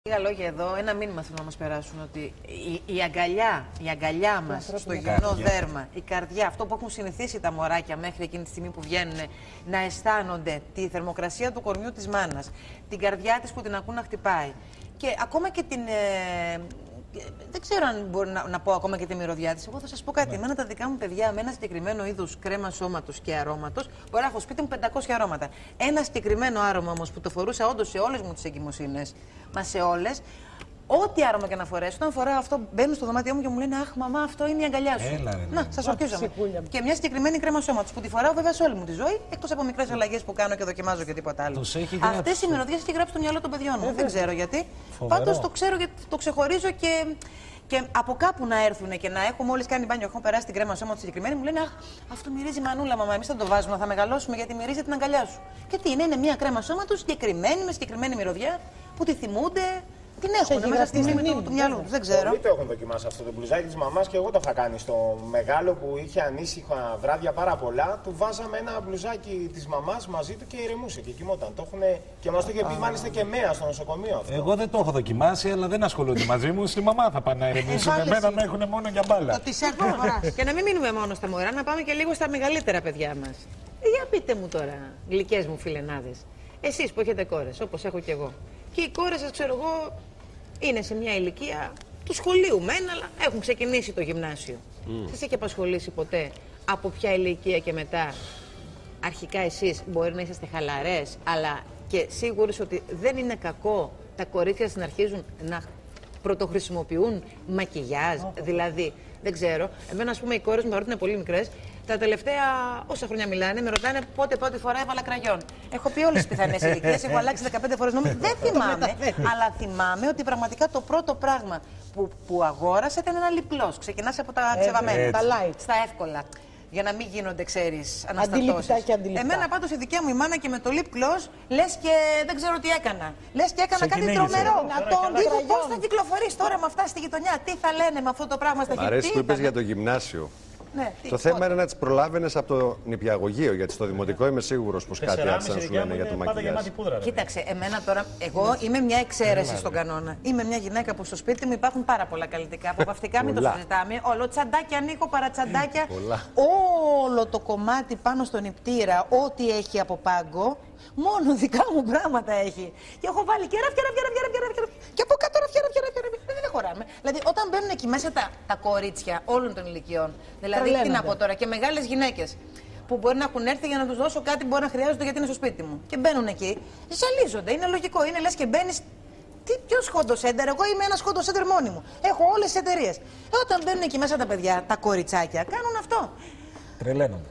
Λίγα λόγια εδώ, ένα μήνυμα θέλω να μας περάσουν, ότι η αγκαλιά μας στο γυμνό δέρμα, η καρδιά, αυτό που έχουν συνηθίσει τα μωράκια μέχρι εκείνη τη στιγμή που βγαίνουν να αισθάνονται τη θερμοκρασία του κορμιού της μάνας, την καρδιά της που την ακούν να χτυπάει και ακόμα και την... δεν ξέρω αν μπορεί να πω ακόμα και τη μυρωδιά της. Εγώ θα σας πω κάτι. Εμένα τα δικά μου παιδιά με ένα συγκεκριμένο είδους κρέμα σώματος και αρώματος, μπορεί να έχω σπίτι μου 500 αρώματα. Ένα συγκεκριμένο άρωμα όμως που το φορούσα όντως σε όλες μου τις εγκυμοσύνες, μα σε όλες, ό,τι άρωμα και να φορέσω, όταν φοράω αυτό, μπαίνουν στο δωμάτιό μου και μου λένε αχ, μαμά, αυτό είναι η αγκαλιά σου. Να, σας ορκίζομαι. Και μια συγκεκριμένη κρέμα σώματος που τη φοράω βέβαια σε όλη μου τη ζωή, εκτός από μικρές αλλαγές που κάνω και δοκιμάζω και τίποτα άλλο. Αυτές οι μυρωδιές έχει γράψει στο μυαλό των παιδιών μου. Δεν ξέρω γιατί. Πάντως το ξέρω γιατί το ξεχωρίζω και από κάπου να έρθουν και να έχω μόλις κάνει μπάνιο, έχω περάσει την κρέμα σώματος συγκεκριμένη, μου λένε αχ, αυτό μυρίζει μανούλα, μαμά. Εμείς θα το βάζουμε, θα μεγαλώσουμε γιατί μυρίζει την αγκαλιά σου. Και τι είναι μια κρέμα σώματος συγκεκριμένη, με συγκεκριμένη μυρωδιά που τη θυμούνται. Την έχουν μέσα στη μνήμη του μυαλού του. Δεν ξέρω. Πολλοί το έχουν δοκιμάσει αυτό το μπλουζάκι της μαμάς και εγώ το είχα κάνει. Στο μεγάλο που είχε ανήσυχα βράδια πάρα πολλά, του βάζαμε ένα μπλουζάκι της μαμάς μαζί του και ηρεμούσε και κοιμόταν. Το έχουν και μας το είχε πει μάλιστα και ΜΕΑ στο νοσοκομείο αυτό. Εγώ δεν το έχω δοκιμάσει, αλλά δεν ασχολούνται μαζί μου. Στη μαμά θα πάνε να ηρεμήσουν. Εμένα με έχουν μόνο για μπάλα. Το t-shirt φοράς. Και να μην μείνουμε μόνο στα μωρά, να πάμε και λίγο στα μεγαλύτερα παιδιά μας. Για πείτε μου τώρα, γλυκές μου φιλενάδες, εσείς που έχετε κόρες, όπως έχω κι εγώ. Και οι κόρες σας, ξέρω εγώ, είναι σε μια ηλικία του σχολείου μεν, αλλά έχουν ξεκινήσει το γυμνάσιο. Σας έχει απασχολήσει ποτέ από ποια ηλικία και μετά αρχικά εσείς μπορεί να είσαστε χαλαρές, αλλά και σίγουρες ότι δεν είναι κακό τα κορίτσια να αρχίζουν να πρωτοχρησιμοποιούν μακιγιάζ, δηλαδή, δεν ξέρω. Εμένα, ας πούμε, οι κόρες μου, παρότι είναι πολύ μικρές, τα τελευταία όσα χρόνια μιλάνε, με ρωτάνε πότε πρώτη φορά έβαλα κραγιόν. Έχω πει όλες τις πιθανές ηλικίες, έχω αλλάξει 15 φορές νόμο. Δεν θυμάμαι, αλλά θυμάμαι ότι πραγματικά το πρώτο πράγμα που αγόρασα ήταν ένα λιπλός. Ξεκινάς από τα ξεβαμμένα, τα light, στα εύκολα. Για να μην γίνονται, ξέρεις, αναστατώσεις. Εμένα πάντως η δικιά μου η μάνα και με το lip gloss, λες και δεν ξέρω τι έκανα. Λες και έκανα κάτι τρομερό. Πώς θα κυκλοφορείς τώρα με αυτά στη γειτονιά, τι θα λένε με αυτό το πράγμα στα χέρια. Μ' αρέσει που είπες για το γυμνάσιο. Ναι, το θέμα είναι να τις προλάβαινες από το νηπιαγωγείο, γιατί στο δημοτικό είμαι σίγουρος πως κάτι άρχισαν να σου λένε για το μακιγιάζ. Κοίταξε, εμένα τώρα, εγώ είμαι μια εξαίρεση στον κανόνα. Είμαι μια γυναίκα που στο σπίτι μου υπάρχουν πάρα πολλά καλλιτικά. Αποπαυτικά μην το συζητάμε. Όλο τσαντάκια ανοίγω, παρατσαντάκια. Όλο το κομμάτι πάνω στον νηπτήρα, ό,τι έχει από πάγκο, μόνο δικά μου πράγματα έχει. Και έχω βάλει και ράφια. Και από κάτω ράφια. Δεν χωράμε. Δηλαδή, όταν μπαίνουν εκεί μέσα τα κορίτσια όλων των ηλικιών, δηλαδή τι να πω τώρα, και μεγάλες γυναίκες που μπορεί να έχουν έρθει για να τους δώσω κάτι που μπορεί να χρειάζονται γιατί είναι στο σπίτι μου. Και μπαίνουν εκεί, ζαλίζονται. Είναι λογικό. Είναι λες και μπαίνεις. Ποιος χόντοσέντερ, εγώ είμαι ένας χόντοσέντερ μόνη μου. Έχω όλες τις εταιρείες. Όταν μπαίνουν εκεί μέσα τα παιδιά, τα κοριτσάκια, κάνουν αυτό. Τρελαίνονται.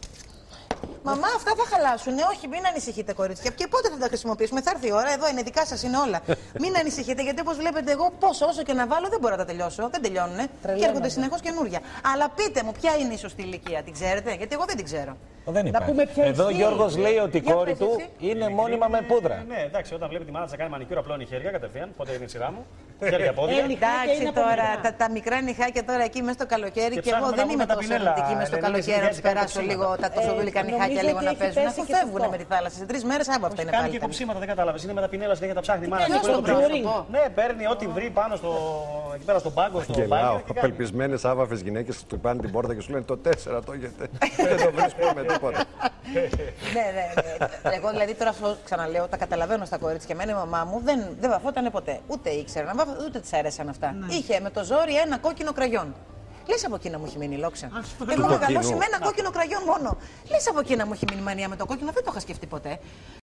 Μαμά, αυτά θα χαλάσουν. Όχι, μην ανησυχείτε, κορίτσια. Και πότε θα τα χρησιμοποιήσουμε, θα έρθει η ώρα, εδώ είναι δικά σας, είναι όλα. Μην ανησυχείτε, γιατί όπως βλέπετε, εγώ όσο και να βάλω δεν μπορώ να τα τελειώσω. Δεν τελειώνουνε. Και έρχονται συνεχώς καινούρια. Αλλά πείτε μου, ποια είναι η σωστή ηλικία, την ξέρετε, γιατί εγώ δεν την ξέρω. Δεν υπάρχει. Εδώ ο Γιώργος λέει ότι η κόρη του είναι μόνιμα με πούδρα. Ναι, εντάξει, όταν βλέπει τη μάνα της να κάνει μανικούρα, απλώνει χέρια κατευθείαν. Πότε είναι η σειρά μου. Χέρια, πόδια. Εντάξει τώρα, τα μικρά νυχάκια τώρα εκεί μέσα στο καλοκαίρι και εγώ δεν είμαι τόσο αρνητική μέσα στο καλοκαίρι να του περάσω λίγο τα τόσο δουλικά νυχάκια λίγο να παίζουν. Αφού φεύγουν με τη θάλασσα. Σε 3 μέρες άμα αυτά είναι πάλι. Κάνει και κοψίματα, δεν κατάλαβες. Είναι με τα πινέλα συνέχεια τα ψάχνει η μάνα. Ναι, παίρνει ό,τι βρει πάνω εκεί πέρα στον πάγκο. Γελάω. Απελπισμένες άβαφες γυναίκες που χτυπάνε την πόρτα και σου λένε το 4 το έχετε. Δεν το βρίσκουμε με τίποτα. Ναι. Εγώ δηλαδή τώρα αυτό ξαναλέω, τα καταλαβαίνω στα κορίτσια. Και εμένα η μαμά μου δεν βαφόταν ποτέ. Ούτε ήξερε να βάφω, ούτε της αρέσαν αυτά. Είχε με το ζόρι ένα κόκκινο κραγιόν. Λες από εκείνα μου έχει μείνει η λόξα. Έχω μεγαλώσει με ένα κόκκινο κραγιόν μόνο. Λες από εκείνα μου έχει μείνει η μανία με το κόκκινο, δεν το είχα σκεφτεί ποτέ.